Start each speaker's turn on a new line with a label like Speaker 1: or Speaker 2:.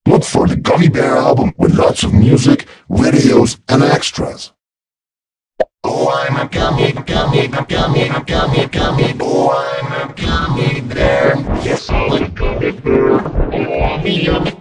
Speaker 1: Look for the Gummy Bear album with lots of music, videos, and extras. Oh, I'm a gummy, gummy, gummy, gummy, gummy. Oh, I'm a gummy bear. Yes, I'm a gummy bear. Oh, I'm a